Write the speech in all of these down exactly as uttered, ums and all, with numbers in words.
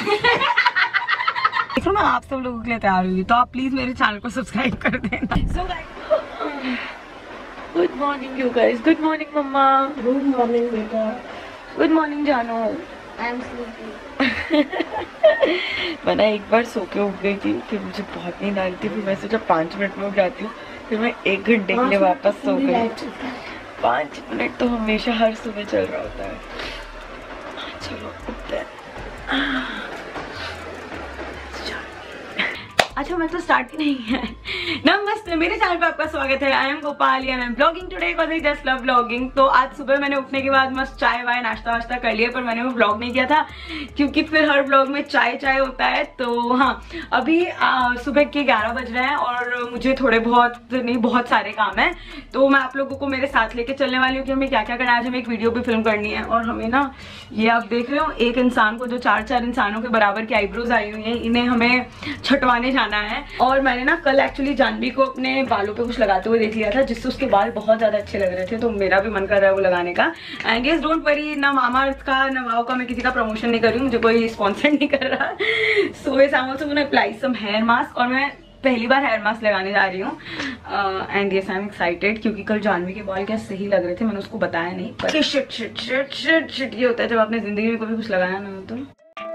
देखो मैं आप सब लोगों के लिए तैयार हुई, तो आप प्लीज मेरे चैनल को सब्सक्राइब कर देना। so, good morning you guys, good morning मम्मा, गुड मॉर्निंग बेटा, गुड मॉर्निंग जानू। I am sleepy. मैं एक बार सो के उठ गई थी, फिर मुझे बहुत नींद आ रही थी, फिर मैं सोचा पाँच मिनट में उठ जाती हूँ, फिर मैं एक घंटे के लिए वापस सो गई। पाँच मिनट तो हमेशा हर सुबह चल रहा होता है। चलो उठते हैं। अच्छा मैं तो स्टार्ट ही नहीं है। नमस्ते, मेरे चैनल पे आपका स्वागत है। I am Gopal and I am blogging today because I just love blogging. तो आज सुबह मैंने उठने के बाद मस्त चाय वाय नाश्ता वाश्ता कर लिया, पर मैंने वो ब्लॉग नहीं किया था क्योंकि फिर हर ब्लॉग में चाय चाय होता है। तो हाँ, अभी आ, सुबह के ग्यारह बज रहे हैं और मुझे थोड़े बहुत नहीं बहुत सारे काम है, तो मैं आप लोगों को मेरे साथ लेके चलने वाली हूँ कि हमें क्या क्या करना है। आज हमें एक वीडियो भी फिल्म करनी है और हमें ना, ये आप देख रहे हो एक इंसान को जो चार चार इंसानों के बराबर की आईब्रोज आई हुई है, इन्हें हमें छटवाने जाना है। और मैंने ना कल एक्चुअली जानवी को अपने बालों पे कुछ लगाते हुए देख लिया था, जिससे उसके बाल बहुत ज्यादा अच्छे लग रहे थे, तो मेरा भी मन कर रहा है वो लगाने का। एंड यस डोंट वरी, ना मामाअर्थ का ना वाव का मैं किसी का प्रमोशन नहीं कर रही हूँ, मुझे कोई स्पॉन्सर नहीं कर रहा। So yes I am also gonna apply some hair mask, और मैं पहली बार हेयर मास्क लगाने जा रही हूँ। And yes I am excited क्योंकि कल जानवी के बाल क्या सही लग रहे थे, मैंने उसको बताया नहीं, पर shit shit shit shit shit ये होता है जब आपने जिंदगी में कभी कुछ लगाया ना। तो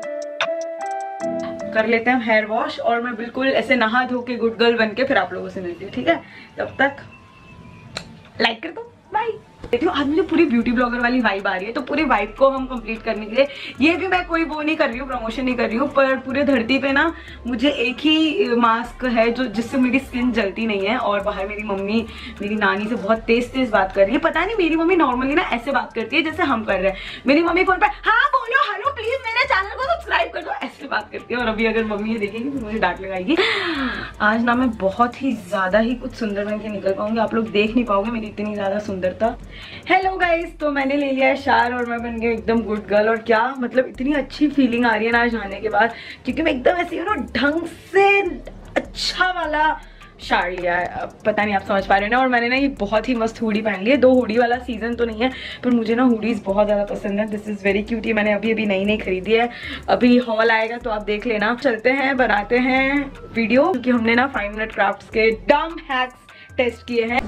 कर लेते हैं हेयर वॉश और मैं बिल्कुल ऐसे नहा धो के गुड गर्ल बन के फिर आप लोगों से मिलती हूँ, ठीक है? तब तक लाइक कर दो, बाय। देखिए आज मुझे पूरी ब्यूटी ब्लॉगर वाली वाइब आ रही है, तो पूरी वाइब को हम कंप्लीट करने के लिए, ये भी मैं कोई वो नहीं कर रही हूँ, प्रमोशन नहीं कर रही हूँ, पर पूरे धरती पे ना मुझे एक ही मास्क है जो जिससे मेरी स्किन जलती नहीं है। और बाहर मेरी मम्मी मेरी नानी से बहुत तेज तेज बात कर रही है। पता नहीं मेरी मम्मी नॉर्मली ना ऐसे बात करती है जैसे हम कर रहे हैं। मेरी मम्मी फोन पर हाँ बोलो हेलो प्लीज मेरे चैनल को सब्सक्राइब कर दो, ऐसे बात करती है। और अभी अगर मम्मी ये देखेंगी तो मुझे डांट लगाएगी। आज ना मैं बहुत ही ज्यादा ही कुछ सुंदर बन के निकल पाऊंगी, आप लोग देख नहीं पाओगे मेरी इतनी ज्यादा सुंदरता। हेलो गाइस, तो मैंने ले लिया है शार और मैं बन गई एकदम गुड गर्ल। और क्या मतलब इतनी अच्छी फीलिंग आ रही है ना आज नहाने के बाद, क्योंकि मैं एकदम ऐसे यू नो ढंग से अच्छा वाला शार लिया है। अब पता नहीं आप समझ पा रहे हैं ना। और मैंने ना ये बहुत ही मस्त हुडी पहन ली है। दो हुडी वाला सीजन तो नहीं है, पर मुझे ना हुडीज बहुत ज़्यादा पसंद है। This is very cute. ये मैंने अभी अभी नई नई खरीदी है, अभी हॉल आएगा तो आप देख लेना। चलते हैं बनाते हैं वीडियो, क्योंकि हमने ना फाइव मिनट क्राफ्ट्स के डम हैक्स टेस्ट किए हैं।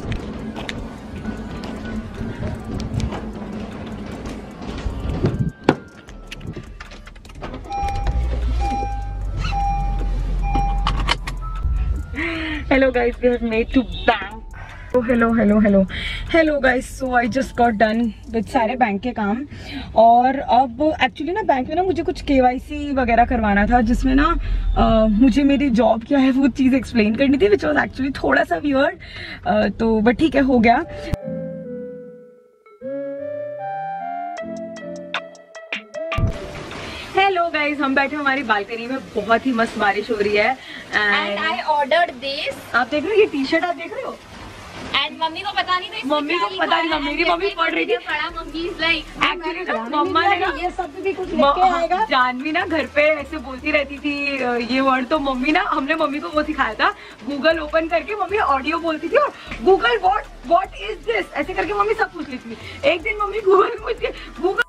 Hello guys, we have made to bank. Oh hello hello hello hello guys, so I just got done with सारे बैंक के काम। और अब एक्चुअली ना बैंक में ना मुझे कुछ केवाईसी वगैरह करवाना था, जिसमें ना uh, मुझे मेरी जॉब क्या है वो चीज़ एक्सप्लेन करनी थी, विच वॉज एक्चुअली थोड़ा सा वियर्ड। uh, तो बट ठीक है, हो गया। हेलो गाइज, हम बैठे हमारी बालकनी में, बहुत ही मस्त बारिश हो रही है। And I ordered this. आप देख रहे हो ये टी शर्ट, आप देख रहे हो? एंड मम्मी को पता नहीं था, मम्मी को पता नहीं था, मेरी मम्मी पढ़ रही थी। मम्मी इज लाइक एक्चुअली ना मम्मा ने ना ये सब भी कुछ लेके आएगा। जानवी ना घर पे ऐसे बोलती रहती थी ये वर्ड, तो मम्मी ना हमने मम्मी को वो सिखाया था, गूगल ओपन करके मम्मी ऑडियो बोलती थी और Google what what is this ऐसे करके मम्मी सब पूछ लेती थी। एक दिन मम्मी गूगल पूछ के गूगल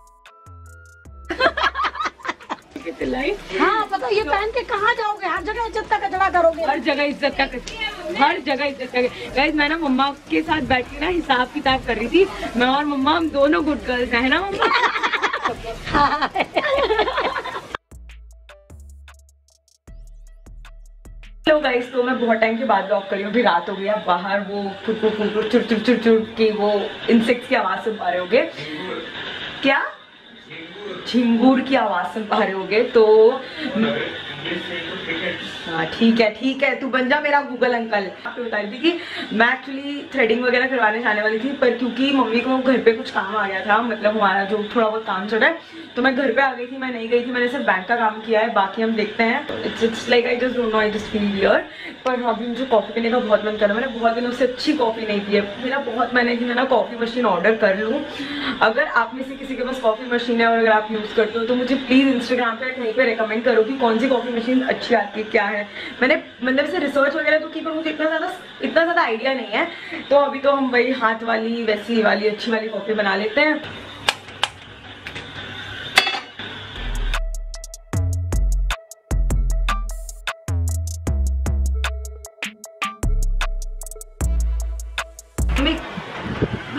हाँ पता, ये पहन के कहाँ जाओगे? हर जगह इज्जत का कचरा करोगे, हर जगह इज्जत का हर जगह इज्जत का। गाइस मैं ना मम्मा के साथ बैठ के ना हिसाब किताब कर रही थी। मैं और मम्मा हम दोनों गुड गर्ल्स हैं ना मम्मा। हेलो गाइस, तो मैं बहुत टाइम के बाद ब्लॉग कर रही हूँ। अभी रात हो गई है, बाहर वो फुटफुट फुटफुट चुर चुर चुर चुर की वो इंसेक्ट्स की आवाज सुन पा रहे होगे, क्या झिंगूर की आवाज सुन पा रहे होगे। तो हाँ ठीक है ठीक है, तू बन जा मेरा गूगल अंकल। आपको बता रही थी कि मैं एक्चुअली थ्रेडिंग वगैरह करवाने जाने वाली थी, पर क्योंकि मम्मी को घर पे कुछ काम आ गया था, मतलब हमारा जो थोड़ा बहुत काम चल रहा है, तो मैं घर पे आ गई थी। मैं नहीं गई थी, मैंने सिर्फ बैंक का काम किया है, बाकी हम देखते हैं। It's it's like I just don't know, I just feel weird. पर अभी मुझे कॉफी पीने का बहुत मन कर रहा है। मैंने बहुत दिनों से अच्छी कॉफी नहीं पी है। मेरा बहुत मन है कि मैं ना कॉफी मशीन ऑर्डर कर लूँ। अगर आप में से किसी के पास कॉफी मशीन है और अगर आप यूज करते हो तो मुझे प्लीज इंस्टाग्राम पे कहीं पे रिकमेंड करो कि कौन सी कॉफी मशीन अच्छी आती है, क्या है। मैंने मतलब से रिसर्च वगैरह तो की, पर मुझे इतना ज्यादा इतना ज्यादा आइडिया नहीं है। तो अभी तो हम वही हाथ वाली वैसी वाली अच्छी वाली कॉफी बना लेते हैं।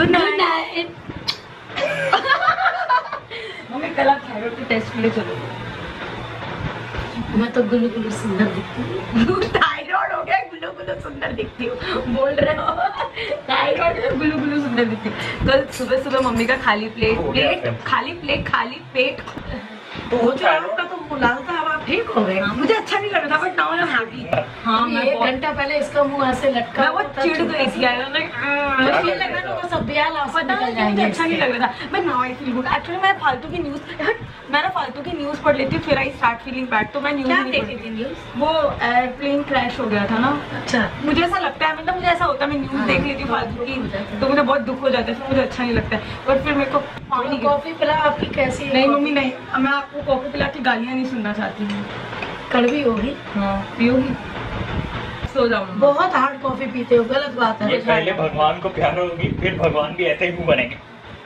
Good night. मम्मी कल आप थायराइड के टेस्ट के लिए चलो। मैं तो गुल्लू गुल्लू सुंदर दिखती हूँ। थायराइड हो गया, गुल्लू गुल्लू सुंदर दिखती हूँ बोल रहे हो। थायराइड में गुल्लू गुल्लू सुंदर दिखती हूँ। कल सुबह सुबह मम्मी का खाली प्लेट प्लेट खाली प्लेट खाली पेट वो जो आपका तो बुलाल था, अब आप ठीक हो गए। मुझे अच्छा नहीं लग रहा था but now I am happy. हाँ, मैं एक घंटा पहले इसका मुंह ऐसे लटका, मैं बहुत चिढ़ गई थी यार, मुझे लगा तो सब ब्याह लास्ट पता नहीं मुझे अच्छा नहीं लग रहा था but now I feel good. Actually मैं फालतू की न्यूज़ मैं ना फालतू की न्यूज़ पढ़ लेती हूँ, फिर आई स्टार्ट फीलिंग बैड, तो मैं न्यूज़ नहीं देखती थी। न्यूज़ वो एयरप्लेन क्रैश हो गया था ना। अच्छा, मुझे ऐसा लगता है, मतलब मुझे ऐसा होता है मैं न्यूज़ देख लेती हूँ फालतू की, तो मुझे बहुत दुख हो जाता है, फिर मुझे अच्छा नहीं लगता है। बट फिर मेरे को पानी कॉफी पिला आपकी कैसी है? नहीं मम्मी नहीं, मैं आपको कॉफी पिला के गालियाँ नहीं सुनना चाहती हूँ। कड़वी होगी। हाँ पियोगी, सो जाओ। बहुत हार्ड कॉफी पीते हो, गलत बात है। ये पहले भगवान को प्यार होगी, फिर भगवान भी ऐसे ही मुंह बनेंगे।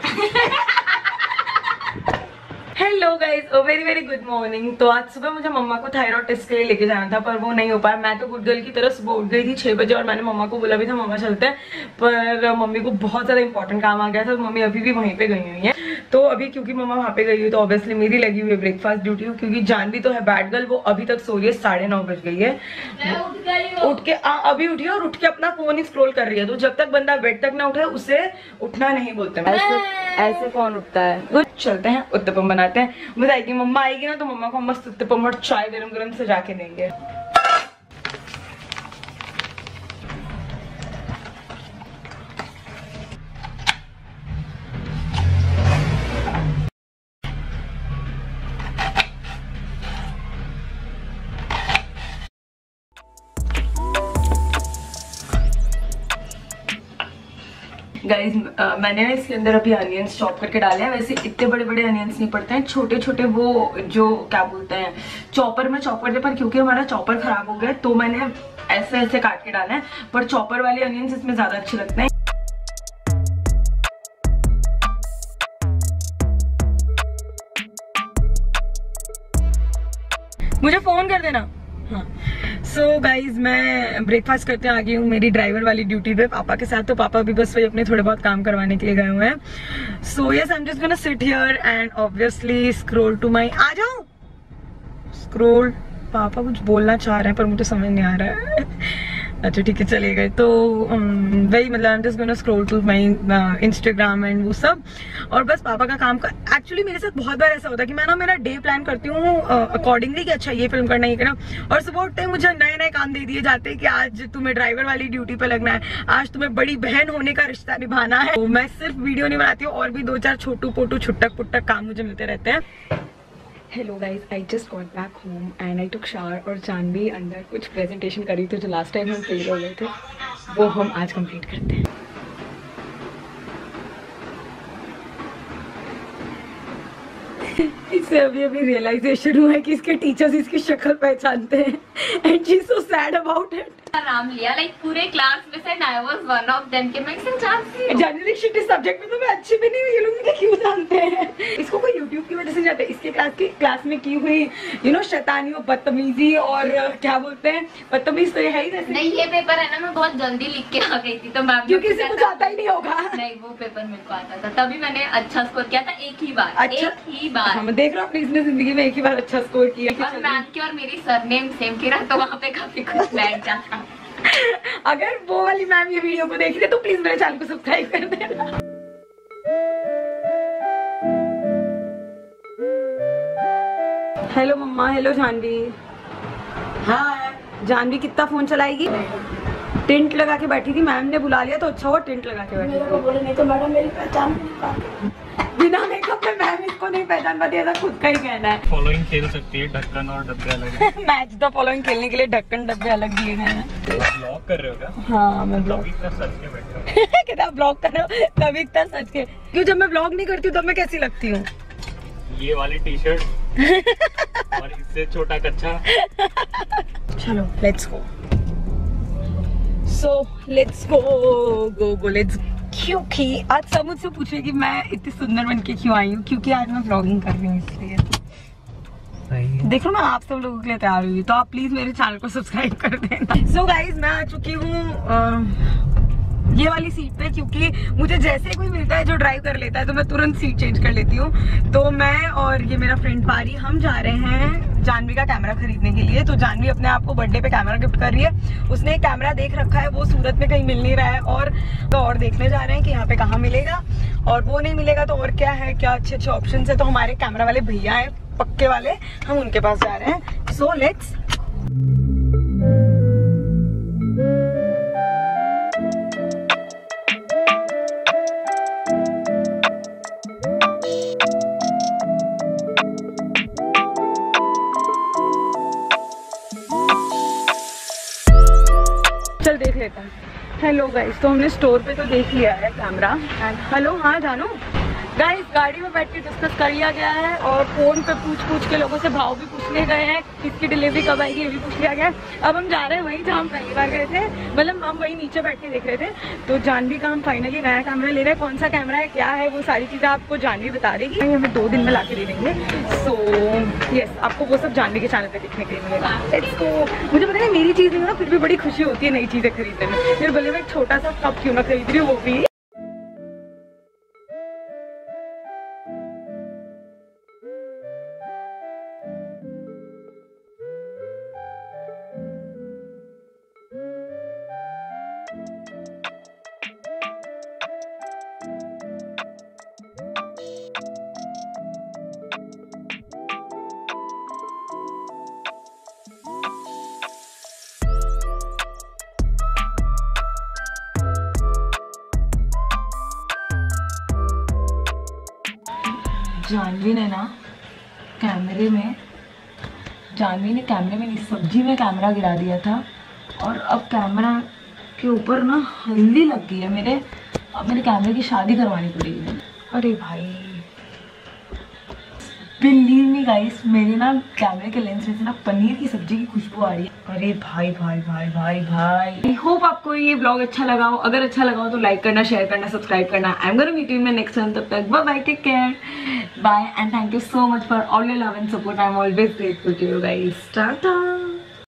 Hello guys, oh very very good morning. तो आज सुबह मुझे मम्मा को थायराइड टेस्ट के लिए लेके जाना था पर वो नहीं हो पाया। मैं तो गुड गर्ल की तरह सुबह उठ गई थी छह बजे और मैंने मम्मा को बोला भी था मम्मा चलते हैं, पर मम्मी को बहुत ज़्यादा इंपॉर्टेंट काम आ गया था, तो मम्मी अभी भी वहीं पे गई हुई है। तो अभी क्योंकि मम्मा वहाँ पे गई हुई तो ऑब्वियसली मेरी लगी हुई है ब्रेकफास्ट ड्यूटी, क्योंकि जानवी तो है बैड गर्ल, वो अभी तक सो रही है, साढ़े नौ बज गई है। उठ के आ, अभी उठी है और उठ के अपना फोन ही स्क्रॉल कर रही है। तो जब तक बंदा बेड तक ना उठे उसे उठना नहीं बोलते। ऐसे ऐसे कौन उठता है? कुछ चलते हैं, उत्तपम बनाते हैं। बताएगी मम्मा आएगी ना तो मम्मा को मस्त उत्तपम और चाय गरम गरम सजा के देंगे। गाइज uh, मैंने ना इसके अंदर अभी अनियंस चॉप करके डाले हैं। वैसे इतने बड़े बड़े अनियंस नहीं पड़ते हैं, छोटे छोटे वो जो क्या बोलते हैं चॉपर में चॉप करते, पर क्योंकि हमारा चॉपर खराब हो गया तो मैंने ऐसे ऐसे काट के डाला है। पर चॉपर वाले अनियंस इसमें ज्यादा अच्छे लगते हैं। मुझे फोन कर देना। हाँ सो गाइज मैं ब्रेकफास्ट करते आ गई हूँ मेरी ड्राइवर वाली ड्यूटी पे पापा के साथ। तो पापा भी बस वही अपने थोड़े बहुत काम करवाने के लिए गए हुए हैं। So yes I am just gonna sit here and obviously scroll to my, आ जाओ स्क्रॉल। पापा कुछ बोलना चाह रहे हैं पर मुझे समझ नहीं आ रहा है। अच्छा ठीक है चले गए। तो वही मतलब I am just gonna scroll to my Instagram and वो सब, और बस पापा का काम का। एक्चुअली मेरे साथ बहुत बार ऐसा होता है कि मैं ना मेरा डे प्लान करती हूँ अकॉर्डिंगली कि अच्छा ये फिल्म करना ये करना, और सुबह उठते ही मुझे नए नए काम दे दिए जाते हैं कि आज तुम्हें ड्राइवर वाली ड्यूटी पे लगना है, आज तुम्हें बड़ी बहन होने का रिश्ता निभाना है। तो मैं सिर्फ वीडियो नहीं बनाती हूँ, और भी दो चार छोटू पोटू छुट्टक पुट्टक काम मुझे मिलते रहते हैं। Hello guys, I just got back home and I took shower, और जानवी अंदर कुछ प्रेजेंटेशन करी थी जो लास्ट टाइम हम फेल हो गए थे, वो हम आज कंप्लीट करते हैं। इससे अभी अभी रियलाइजेशन हुआ है कि इसके टीचर्स इसकी शक्ल पहचानते हैं and she is so sad about it. नाम लिया लाइक पूरे क्लास में से I was one of them के मैं जानती हूं। जनरली शिट इस सब्जेक्ट में तो मैं अच्छी भी नहीं हूं, ये लोग मुझे क्यों जानते हैं? इसको कोई YouTube की वजह से जाते हैं। इसके क्लास की क्लास में की हुई यू नो शैतानी और बदतमीजी और क्या बोलते हैं बदतमीज तो ये है ही जैसे। नहीं ये पेपर है ना मैं बहुत जल्दी लिख के आ गई थी तो मैम क्योंकि इसे कुछ आता ही नहीं होगा। नहीं वो पेपर मेरे को आता था तभी मैंने अच्छा स्कोर किया था एक ही बार। अच्छा? एक ही बार। हाँ, मैं देख रहा हूँ अपनी इसने जिंदगी में एक ही बार अच्छा स्कोर किया। और मैम की और मेरी सरनेम सेम की रहा तो वहाँ पे काफी कुछ बैठ जाता। अगर वो वाली मैम ये वीडियो को देख रही है तो प्लीज मेरे चैनल को सब्सक्राइब कर देना। हेलो मम्मा, हेलो जानवी। हाँ जानवी कितना फोन चलाएगी? टेंट लगा के बैठी थी, मैम ने बुला लिया तो अच्छा हुआ टेंट लगा के बैठी थी। बोले नहीं तो मैडम मेरी पहचान नहीं पाती। बिना मेकअप में मैम इसको नहीं पहचान पाती, ऐसा खुद का ही कहना है। फॉलोइंग खेल सकती है, ढक्कन और डब्बे अलग है। मैच द फॉलोइंग खेलने के लिए ढक्कन डब्बे अलग दिए गए हैं। ब्लॉग कर रहे हो क्या? हाँ मैं ब्लॉग इतना सच के बैठे हो। कितना ब्लॉग कर रहे हो तभी इतना सच के, क्यों जब मैं ब्लॉग नहीं करती हूँ तब मैं कैसी लगती हूँ? ये वाली टी शर्ट और इससे छोटा कच्चा। चलो let's go. So let's go go go let's. क्योंकि आज सब मुझसे पूछे कि मैं इतनी सुंदर बन के क्यों आई हूँ, क्योंकि आज मैं ब्लॉगिंग कर रही हूँ इसलिए। देख लो मैं आप सब लोगों के लिए तैयार हुई, तो आप प्लीज मेरे चैनल को सब्सक्राइब कर देना। सो गाइज मैं आ चुकी हूँ ये वाली सीट पे, क्योंकि मुझे जैसे कोई मिलता है जो ड्राइव कर लेता है तो मैं तुरंत सीट चेंज कर लेती हूँ। तो मैं और ये मेरा फ्रेंड पारी हम जा रहे हैं जानवी का कैमरा खरीदने के लिए। तो जानवी अपने आप को बर्थडे पे कैमरा गिफ्ट कर रही है। उसने एक कैमरा देख रखा है, वो सूरत में कहीं मिल नहीं रहा है, और तो और देखने जा रहे हैं कि यहाँ पे कहाँ मिलेगा, और वो नहीं मिलेगा तो और क्या है, क्या अच्छे अच्छे ऑप्शन है। तो हमारे कैमरा वाले भैया है पक्के वाले, हम उनके पास जा रहे हैं। सो लेट्स चल देख लेता हूँ। हेलो गाइस, तो हमने स्टोर पे तो देख लिया है कैमरा। हेलो, हाँ जानू गाइस, गाड़ी में बैठ के डिस्कस कर लिया गया है, और फोन पे पूछ पूछ के लोगों से भाव भी पूछ लिए गए हैं, किसकी डिलीवरी कब आएगी ये भी पूछ लिया गया है। अब हम जा रहे हैं वहीं जहाँ हम पहली बार गए थे, मतलब हम वहीं नीचे बैठ के देख रहे थे। तो जानवी का हम फाइनली नया कैमरा ले रहे हैं। कौन सा कैमरा है, क्या है, वो सारी चीज़ें आपको जानवी बता देगी। हमें दो दिन में ला के दे देंगे। सो यस, आपको वो सब जानवी के चैनल पर देखने के लिए मिलेगा। Let's go. मुझे पता नहीं मेरी चीज़ें ना फिर भी बड़ी खुशी होती है नई चीज़ें खरीदने में। फिर भले मैं एक छोटा सा कप क्यों ना खरीद रही हूँ, वो भी जानवी ने ना कैमरे में जानवी ने कैमरे में नहीं सब्जी में कैमरा गिरा दिया था, और अब कैमरा के ऊपर ना हल्दी लग गई है मेरे। अब मेरे कैमरे की शादी करवानी पड़ेगी। अरे भाई बिलीव मी गाइस, मेरे ना कैमरे के लेंस में से ना पनीर की सब्जी की खुशबू आ रही है। अरे भाई भाई भाई भाई भाई आई होप आपको ये व्लॉग अच्छा लगा हो। अगर अच्छा लगा हो तो लाइक करना, शेयर करना, सब्सक्राइब करना। I am gonna meet you in my next one. तब तक bye bye, take care, bye and thank you so much for all your love and support. I am always grateful to you guys. Tata.